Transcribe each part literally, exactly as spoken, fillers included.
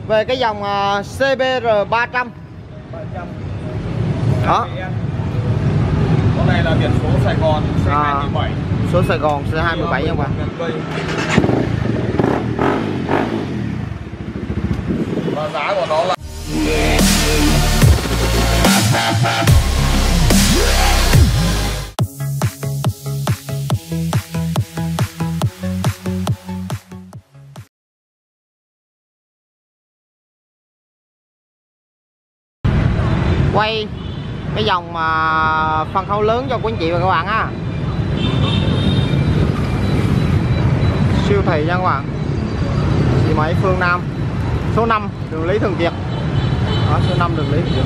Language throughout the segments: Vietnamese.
về cái dòng uh, xê bê rờ ba trăm. Đó. Con này là biển số Sài Gòn C hai bảy. À, số Sài Gòn C hai bảy nha các bạn. Và giá của nó là quay cái dòng mà phân khối lớn cho quý anh chị và các bạn á. Siêu thị nha các bạn. Chị Mỹ Phương Nam, số năm đường Lý Thường Kiệt. Đó, số năm đường Lý Thường Kiệt.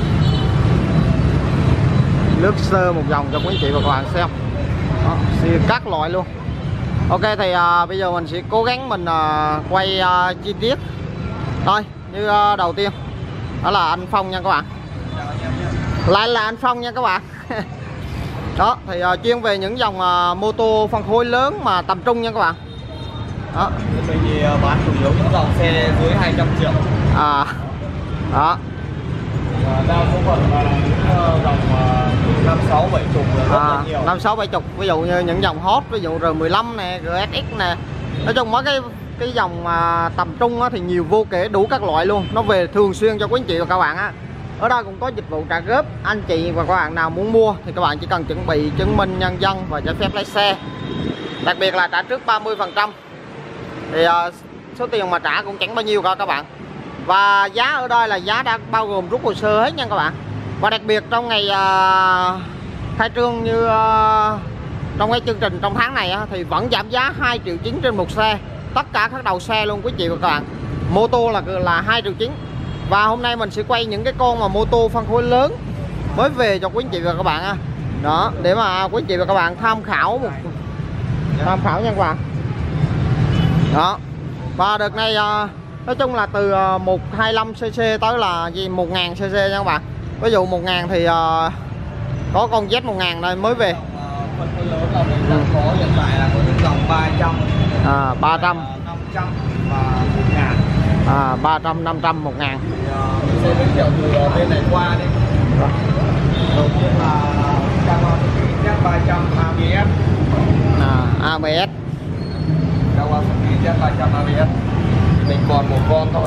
Lướt sơ một vòng cho quý anh chị và các bạn xem. Đó, siêu các loại luôn. Ok thì à, bây giờ mình sẽ cố gắng mình à, quay à, chi tiết. Thôi như à, đầu tiên đó là anh Phong nha các bạn. Lại là anh Phong nha các bạn. Đó thì uh, chuyên về những dòng uh, mô tô phân khối lớn mà tầm trung nha các bạn. Đó. Mình thì uh, bán chủ yếu những dòng xe dưới hai trăm triệu. À. Đó. Đa số phận là những uh, dòng uh, năm sáu bảy chục rất à, là nhiều. năm sáu bảy chục, ví dụ như những dòng hot, ví dụ R mười lăm nè, R S X nè. Nói chung mấy cái cái dòng uh, tầm trung á, thì nhiều vô kể, đủ các loại luôn. Nó về thường xuyên cho quý anh chị và các bạn á. Ở đây cũng có dịch vụ trả góp. Anh chị và các bạn nào muốn mua thì các bạn chỉ cần chuẩn bị chứng minh nhân dân và giấy phép lái xe. Đặc biệt là trả trước ba mươi phần trăm. Thì uh, số tiền mà trả cũng chẳng bao nhiêu cả các bạn. Và giá ở đây là giá đã bao gồm rút hồ sơ hết nha các bạn. Và đặc biệt trong ngày uh, khai trương như uh, trong cái chương trình trong tháng này uh, thì vẫn giảm giá hai triệu chín trên một xe. Tất cả các đầu xe luôn quý chị và các bạn. Mô tô là là hai triệu chín. Và hôm nay mình sẽ quay những cái con mà mô tô phân khối lớn mới về cho quý anh chị và các bạn. Đó, để mà quý anh chị và các bạn tham khảo một tham khảo nha các bạn. Đó. Và đợt này nói chung là từ một trăm hai mươi lăm xê xê tới là gì một nghìn xê xê nha các bạn. Ví dụ một nghìn thì có con Z một nghìn đây mới về. Phân khối lớn là mình đang có hiện tại là có những dòng ba trăm, à, ba trăm, năm trăm và một nghìn. À, ba trăm, năm trăm, một ngàn. Mình sẽ giới thiệu từ bên này qua đi. Đầu tiên là Kawasaki Z ba trăm a bê ét. À, a bê ét. Kawasaki Z ba trăm a bê ét. Mình còn một con thôi.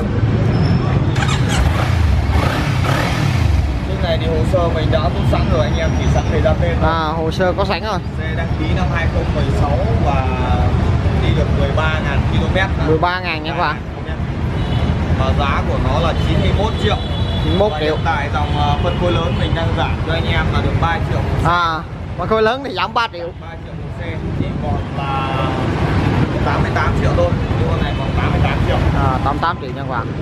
Cái này thì hồ sơ mình đã rút sẵn rồi, anh em chỉ sẵn thời gian tên. À, hồ sơ có sẵn rồi. Xe đăng ký năm hai không một sáu và đi được mười ba nghìn ki lô mét. mười ba nghìn nha các bạn. Và giá của nó là chín mươi mốt triệu. chín mươi mốt và triệu. Hiện tại dòng phân khối lớn mình đang giảm cho anh em là được ba triệu một xe. À, phân khối lớn thì giảm ba triệu. ba triệu một xe chỉ còn là tám mươi tám triệu thôi. Nhưng con này còn tám mươi tám triệu. À, tám mươi tám triệu nha các bạn.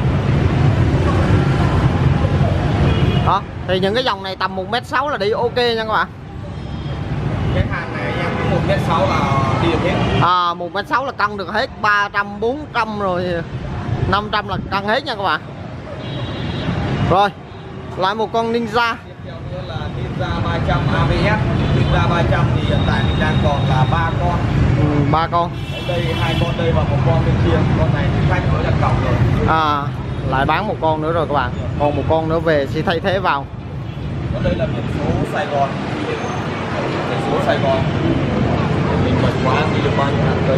Đó, thì những cái dòng này tầm một mét sáu là đi ok nha các bạn. Cái hàng này anh em cứ một mét sáu là đi được hết. À, một mét sáu là cân được hết, ba trăm, bốn trăm rồi năm trăm là cân hết nha các bạn. Rồi, lại một con Ninja. Tiếp theo nữa là Ninja ba trăm a bê ét. Ninja ba trăm thì hiện tại mình đang còn là ba con. Ừ, ba con. Ở đây hai con đây và một con bên kia. Con này thì khách mới đặt cọc rồi. À, lại bán một con nữa rồi các bạn. Còn một con nữa về sẽ thay thế vào. Ở đây là biển số Sài Gòn. Biển số Sài Gòn. Mình bật quá thì được bao nhiêu ngàn cây.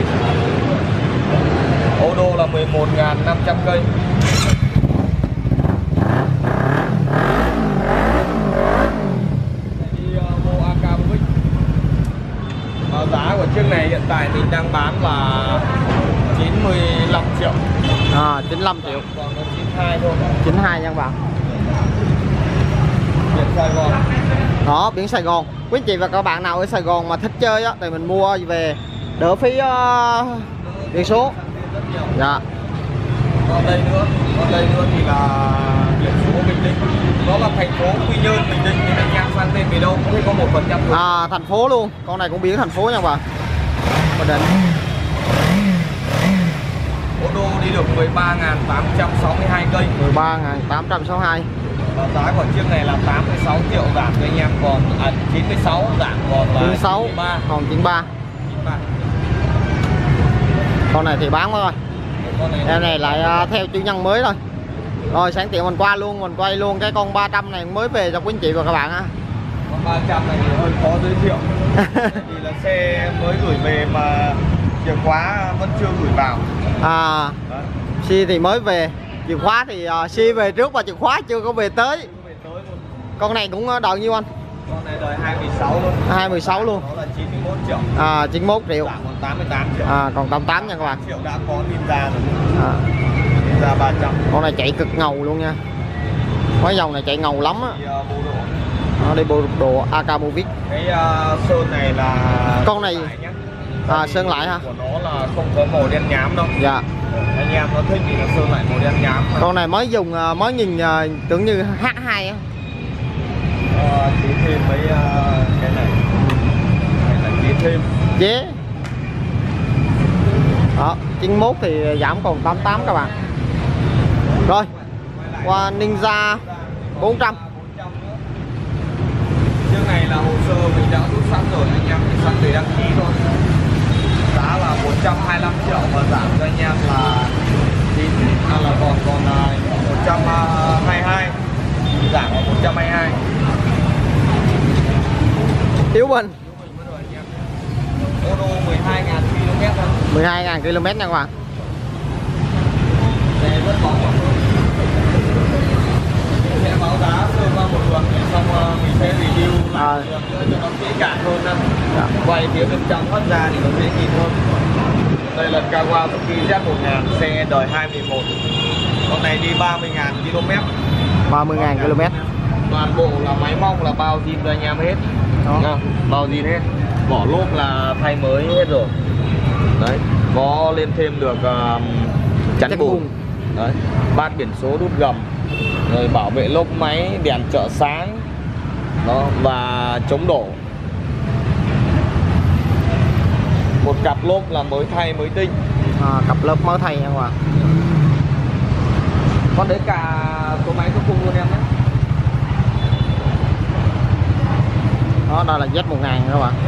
Ô đô là mười một nghìn năm trăm cây. Đi uh, mua a ca Buick. Và giá của chiếc này hiện tại mình đang bán là chín mươi lăm triệu. À, chín mươi lăm triệu. Còn nó chín mươi hai thôi. chín mươi hai nha các bạn. Biển Sài Gòn. Đó, biển Sài Gòn. Quý anh chị và các bạn nào ở Sài Gòn mà thích chơi á thì mình mua về đỡ phí uh, biển số. Dạ. Còn đây nữa, còn đây nữa thì là biển số Bình Định. Đó là thành phố Quy Nhơn, Bình Định. Nhưng anh em sang tên về đâu cũng thấy có một phần trăm. À, thành phố luôn. Con này cũng biển thành phố nha các bạn. Bình Định. Ô tô đi được mười ba nghìn tám trăm sáu mươi hai cây. mười ba nghìn tám trăm sáu mươi hai. Và giá của chiếc này là tám mươi sáu triệu, giảm cho anh em còn à, chín mươi sáu, giảm còn là chín mươi sáu, chín mươi ba. còn chín mươi ba. chín mươi ba. Con này thì bán thôi. Con này Em này lại uh, theo chủ nhân mới thôi. Rồi sẵn tiện mình qua luôn, mình quay luôn cái con ba trăm này mới về cho quý anh chị và các bạn á. Con ba trăm này thì hơi khó giới thiệu. Vì là xe mới gửi về mà chìa khóa vẫn chưa gửi vào. À, Xi thì mới về, chìa khóa thì uh, Xi về trước và chìa khóa chưa có về tới. Về tới luôn. Con này cũng đòi nhiêu anh? Con này đời hai mươi sáu luôn. hai mươi sáu luôn. Nó là chín mươi mốt triệu. À, chín mươi mốt triệu. Giảm còn tám mươi tám triệu. À, còn tám mươi tám nha các bạn. Triệu đã có Ninja rồi. À. Ninja ba trăm. Con này chạy cực ngầu luôn nha. Mấy dòng này chạy ngầu lắm á. Thì, uh, bộ độ. Nó đi bộ đồ a ca Movic. Cái uh, sơn này là con này à, sơn lại ha. Của nó là không có màu đen nhám đâu. Dạ. Anh em nó thích thì nó sơn lại màu đen nhám. Con này mới dùng mới nhìn tưởng như H hai á. Ờ, chỉ thêm mấy uh, cái này. Cái này chỉ thêm. Chế. Đó, chín mươi mốt thì giảm còn tám mươi tám các bạn. Rồi. Qua Ninja bốn trăm. Trước này là hồ sơ mình đã rút sẵn rồi, anh em chỉ sẵn để đăng ký thôi. Giá là một trăm hai mươi lăm triệu và giảm cho anh em là chín à, là còn còn một trăm hai mươi hai, giảm còn một trăm hai mươi hai. Hiếu Bình. Ô tô mười hai nghìn ki lô mét thôi. mười hai nghìn ki lô mét nha các bạn. Đây vẫn có sẽ báo giá sơ qua một lượt xong mình sẽ review lại cho nó kỹ càng hơn nha. Dạ. Quay phía bên trong thoát ra thì nó dễ nhìn hơn. Đây là Kawasaki Z một nghìn, xe đời hai mươi mốt. Con này đi ba mươi nghìn ki lô mét. ba mươi nghìn ki lô mét. Toàn bộ là máy móc là bao zin cho anh em hết. Đó. Bao zin hết. Vỏ lốp là thay mới hết rồi. Đấy, có lên thêm được uh, chắn bùn. Đấy, bát biển số đút gầm. Rồi bảo vệ lốp máy, đèn trợ sáng. Đó, và chống đổ. Một cặp lốp là mới thay mới tinh. À, cặp lớp mới thay nha các bạn. Con đấy cả số máy số khung luôn em đấy. Đó, đây là Z một nghìn các bạn.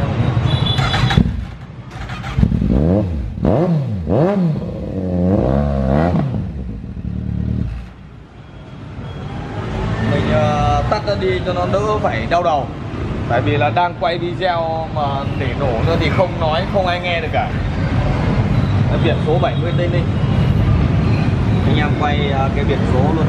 Mình uh, tắt nó đi cho nó đỡ phải đau đầu. Tại vì là đang quay video mà để nổ nữa thì không nói, không ai nghe được cả. Cái biển số bảy mươi Tây Ninh. Anh em quay uh, cái biển số luôn.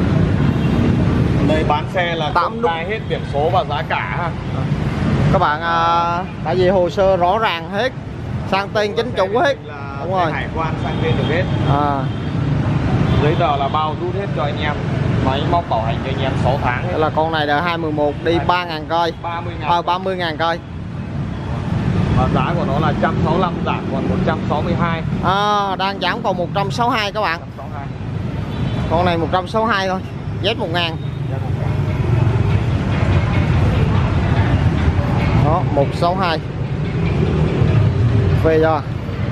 Đây bán xe là công khai hết biển số và giá cả ha. Các bạn à, tại vì hồ sơ rõ ràng hết, sang tên chính chủ hết. Đúng rồi. Hải quan sang tên được hết. À. Giấy tờ là bao rút hết cho anh em. Máy móc bảo hành cho anh em sáu tháng hết. Là con này là hai mươi mốt đi ba nghìn cây. ba mươi nghìn. Ờ, ba mươi nghìn cây. Và giá của nó là một trăm sáu mươi lăm, giảm còn một trăm sáu mươi hai. À, đang giảm còn một trăm sáu mươi hai các bạn. một trăm sáu mươi hai. Con này một trăm sáu mươi hai thôi. Z một nghìn. Đó, một trăm sáu mươi hai. Về rồi.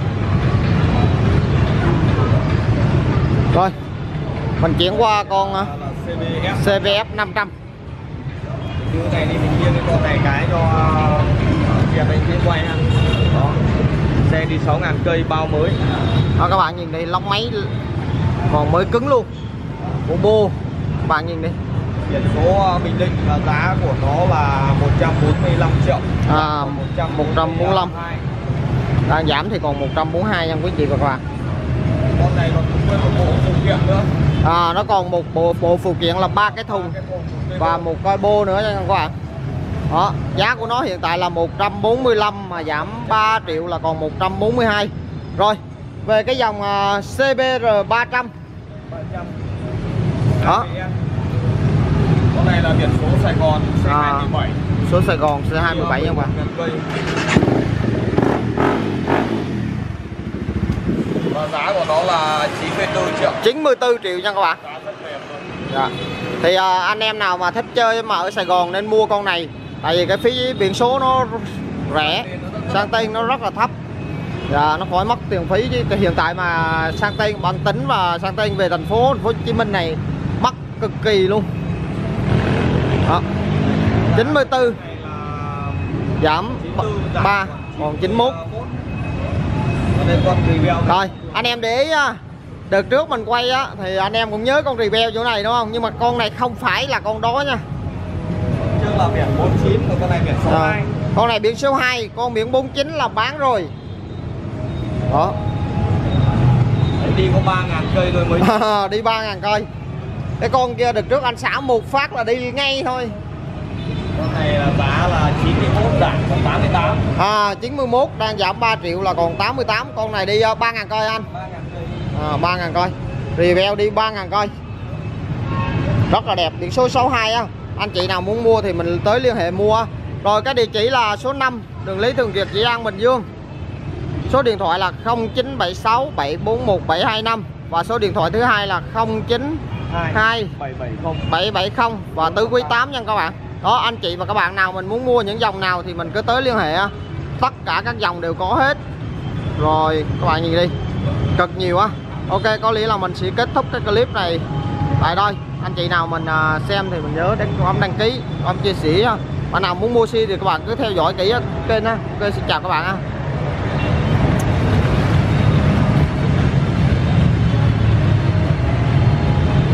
Rồi. Mình chuyển qua con xê vê ép năm trăm. Như này thì mình chia cái con này cái cho kìa anh kia quay ha. Đó. Xe đi sáu nghìn cây bao mới. Đó các bạn nhìn đây, lóc máy còn mới cứng luôn. Bộ bô. Các bạn nhìn đi. Biển số Bình Định là giá của nó là một trăm bốn mươi lăm triệu. À, một trăm bốn mươi lăm. Đang giảm thì còn một trăm bốn mươi hai nha quý chị và các bạn. Con này còn có một bộ phụ kiện nữa. À, nó còn một bộ bộ phụ kiện là ba cái thùng và một coi bô nữa nha các bạn. Đó, giá của nó hiện tại là một trăm bốn mươi lăm mà giảm ba triệu là còn một trăm bốn mươi hai. Rồi, về cái dòng uh, xê bê rờ ba trăm. Đó. Con này là biển số Sài Gòn C hai mươi bảy. À, số Sài Gòn C hai mươi bảy nha các bạn. Và giá của nó là chín mươi tư triệu. chín mươi tư triệu nha các bạn. Dạ. Thì à, anh em nào mà thích chơi mà ở Sài Gòn nên mua con này. Tại vì cái phí biển số nó rẻ, sang tên nó rất là thấp. Dạ, nó khỏi mất tiền phí chứ hiện tại mà sang tên bằng tính và sang tên về thành phố thành phố Hồ Chí Minh này mắc cực kỳ luôn. Đó. chín mươi tư giảm ba còn chín mươi mốt. Rồi, anh em để ý nha. Đợt trước mình quay á thì anh em cũng nhớ con Rebel chỗ này đúng không? Nhưng mà con này không phải là con đó nha. Trước là biển bốn chín, còn con này biển số hai. Con này biển số hai, con biển bốn chín là bán rồi. Đó. Đấy, đi có ba ngàn cây thôi mới. Đi ba ngàn cây. Cái con kia đợt trước anh xả một phát là đi ngay thôi. Con này là giá là chín mươi mốt giảm còn tám mươi tám. À, chín mươi mốt đang giảm ba triệu là còn tám mươi tám. Con này đi ba ngàn cây anh. ba ngàn cây. À, ba ngàn cây. Rebel đi ba ngàn cây. Rất là đẹp, biển số sáu hai á. Anh chị nào muốn mua thì mình tới liên hệ mua. Rồi cái địa chỉ là số năm, đường Lý Thường Kiệt, Dĩ An, Bình Dương. Số điện thoại là không chín bảy sáu bảy bốn một bảy hai năm. Và số điện thoại thứ hai là không chín hai bảy bảy không bảy bảy không và tứ quý tám nha các bạn. Đó, anh chị và các bạn nào mình muốn mua những dòng nào thì mình cứ tới liên hệ. Tất cả các dòng đều có hết. Rồi các bạn nhìn đi, cực nhiều á. Ok, có lẽ là mình sẽ kết thúc cái clip này tại đây. Anh chị nào mình xem thì mình nhớ đánh bấm đăng ký, bấm chia sẻ. Bạn nào muốn mua xe thì các bạn cứ theo dõi kỹ kênh á. Ok, xin chào các bạn á.